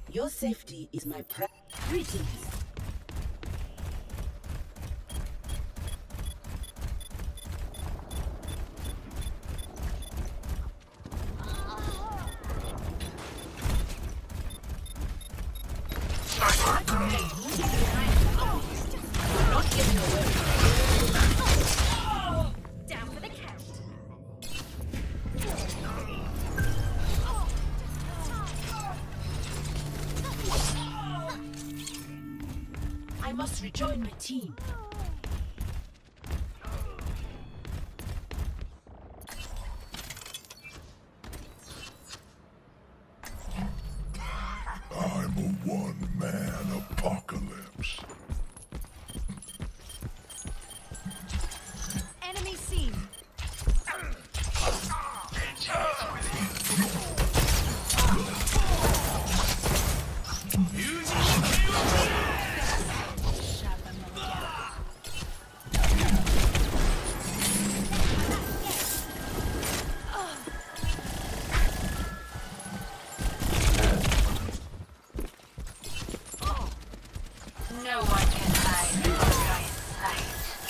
Your safety is my Greetings. I must rejoin my team. I'm a one-man apocalypse. Enemy seen. No one can hide from my sight.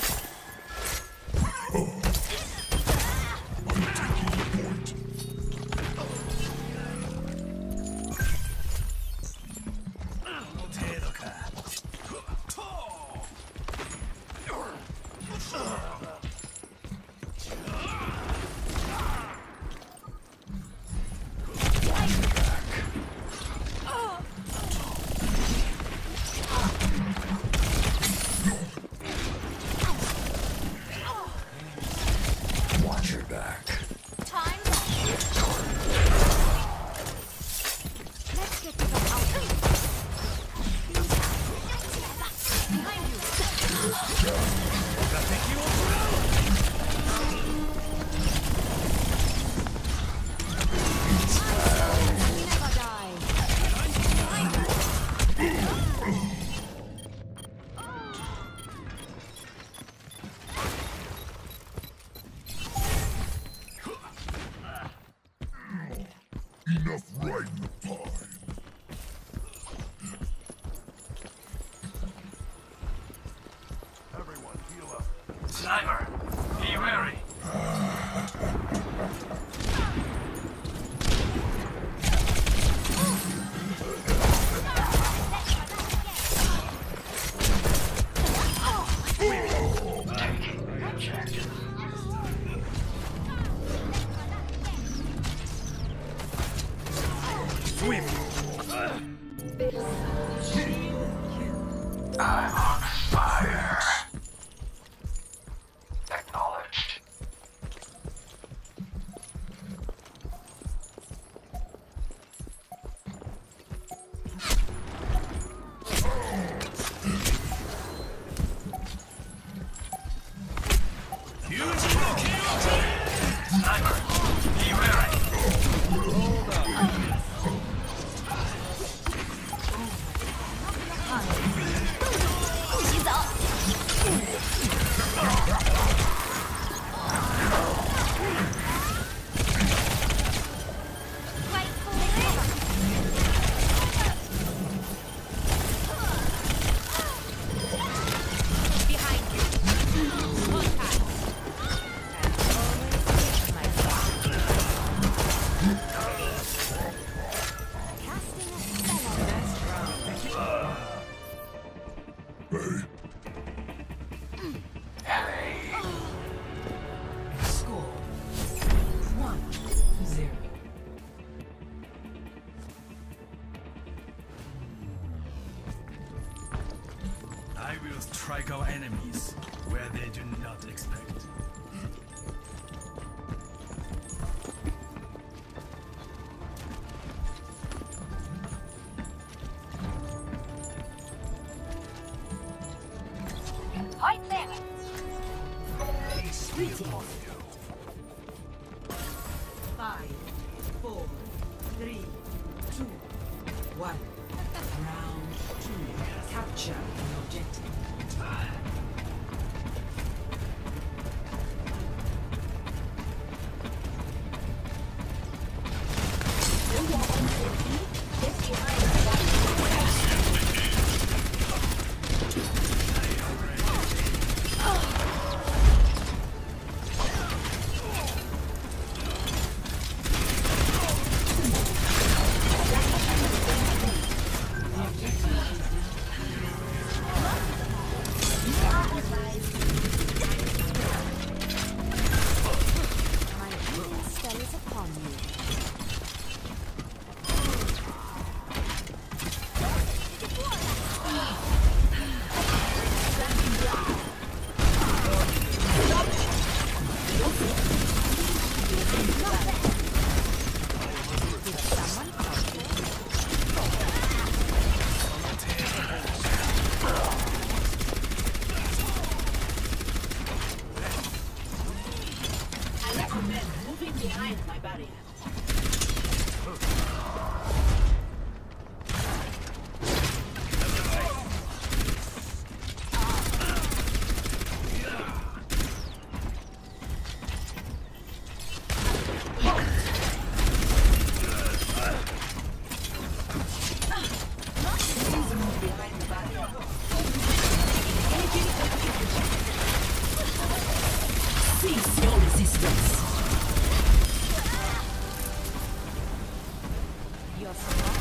Watch your back. Time. Let's get to the house. Behind you. Never die. Enough riding the pine. Everyone heal up. Sniper, be wary. I'm on fire. Acknowledged. Sniper, be wary. Hey. Score 1-0. I will strike our enemies where they do not expect. Right there. Greetings. 5, 4, 3, 2, 1. Round 2. Capture an objective. When you are on safety, get behind the Cease your resistance. Your support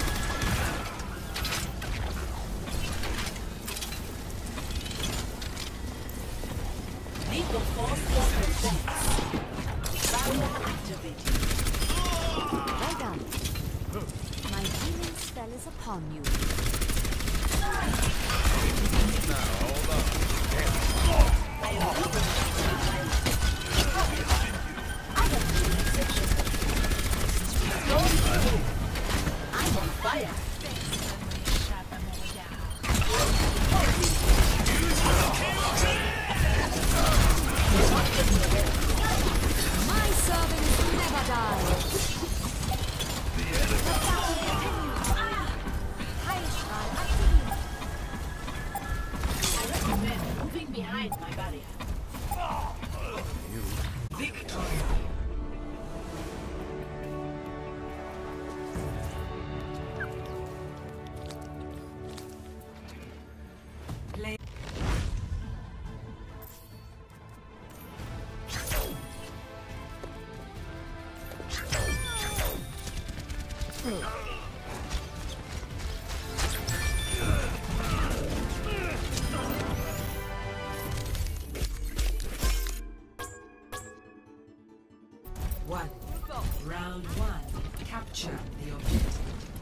Lead the force of defense. Fire activated. well done. My healing spell is upon you. I'm on fire. My servants never die. Heilstrahl aktiviert. I recommend moving behind my barrier. Victory. Play. One. Round one. Capture the objective.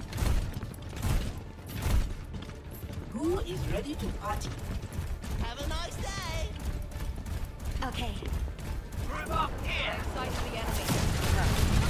Who is ready to party? Have a nice day. Okay. Group up here. Sight of the enemy.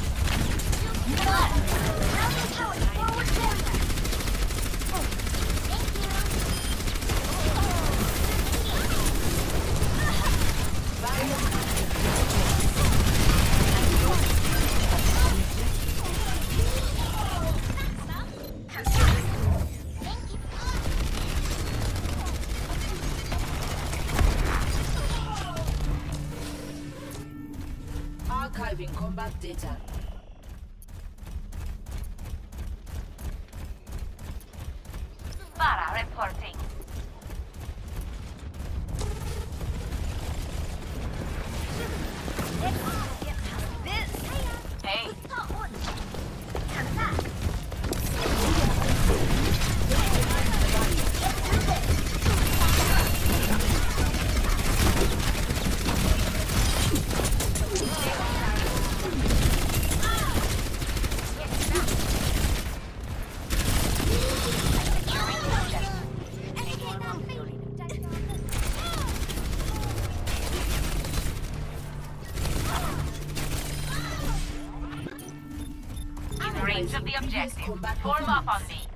Archiving combat data. Para reporting. Hey. In range of the objective. Form up on me.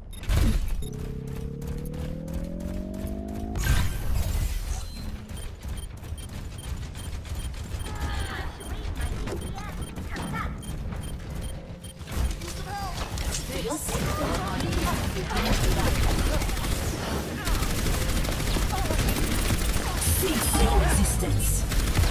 Cease your resistance.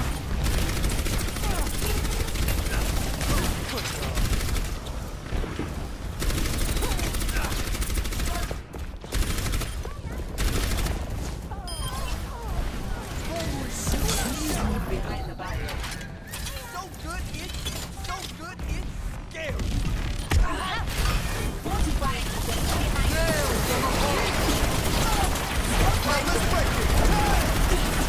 Behind the barrier. So good it's scary. Fortifying Hey, let's break it.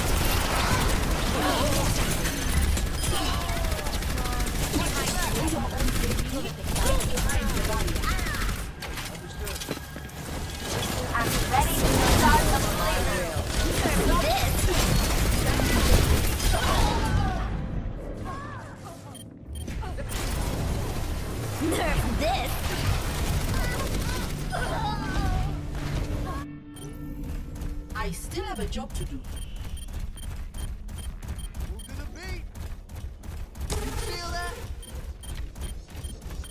I'm ready to start the flavor. Nerf this! I still have a job to do. Move to the beat. You feel that?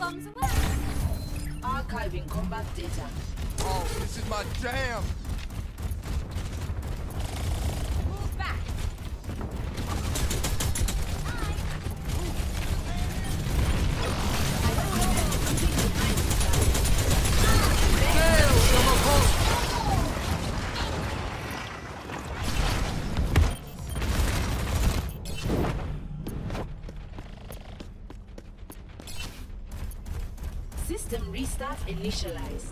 bombs away. Archiving combat data. Oh, this is my jam. Move back. System restart initialized.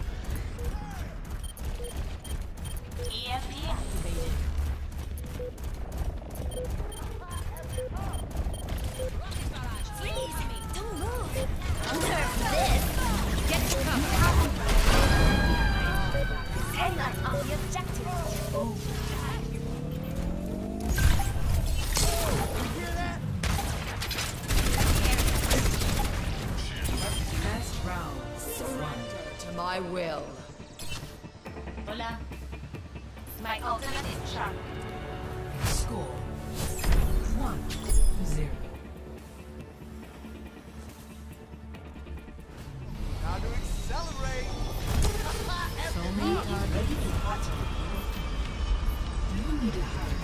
EMP activated. Freeze me. Don't move. Nerf this. Get to cover. Hang on the objective. Last round. Surrender to my will. Hola. My ultimate is sharp. Score 1-0. Now to accelerate. So many targets. Ready to party. You need a hug.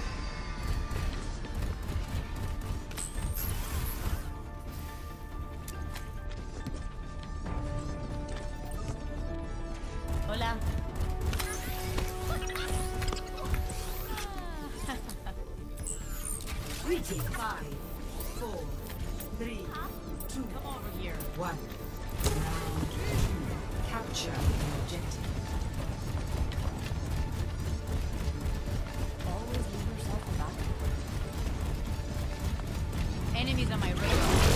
Hola. Greeting. 5, 4, 3, 2, come over here. 1. Round 2. Capture the objective. Always leave yourself a back. Enemies on my radar.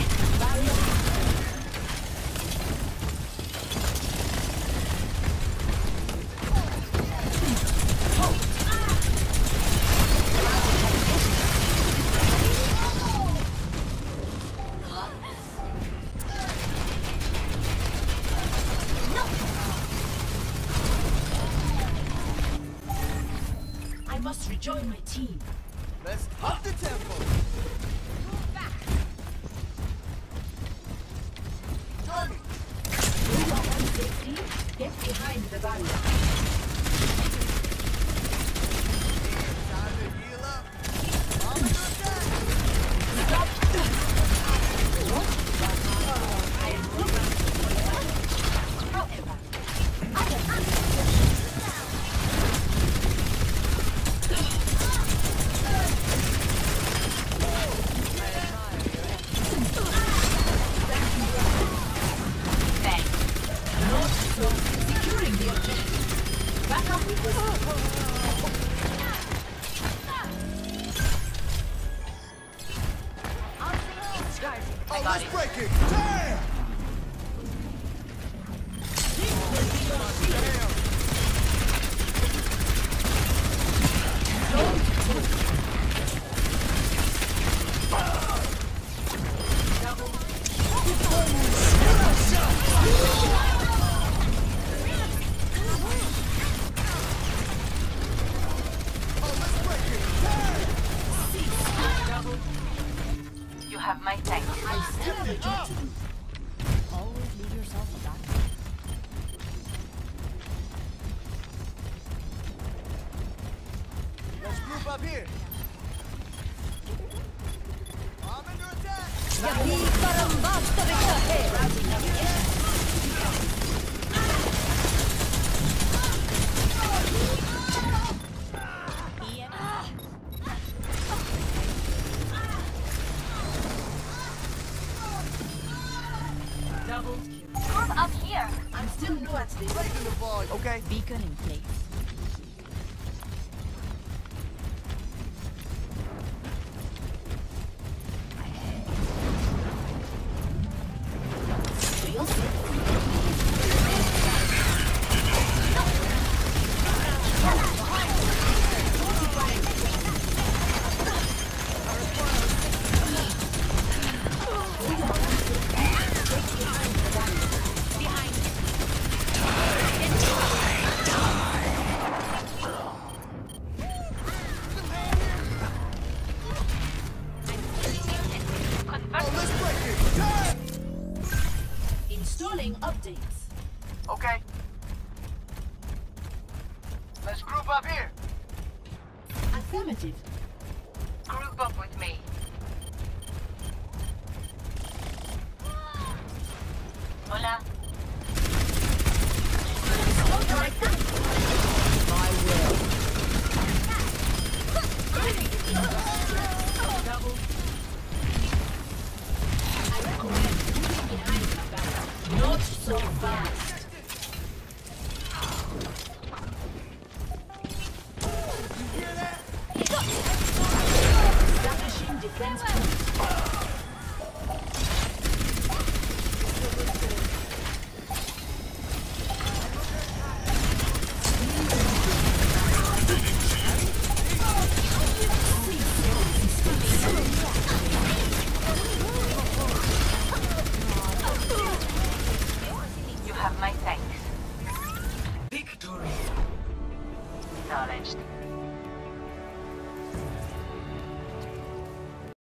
I must rejoin my team. Let's up the tempo. Join me. You are on safety. Get behind the barrier. Time to heal up. I'm under attack. I am moving. However, securing the objective. Back up with Oh, let's break it. Damn. You have my thanks. I still have a job to do. Always leave yourself a back. Let's group up here. I'm under attack. Double kill. Move up here. I'm still new at this. Raising the volume. Okay. Beacon in place. Feel safe. updates. Okay.